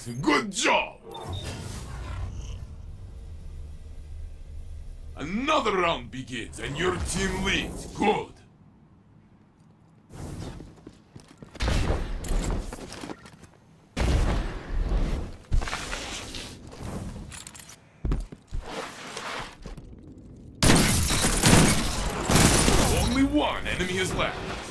Good job! Another round begins and your team leads. Good. Only one enemy is left.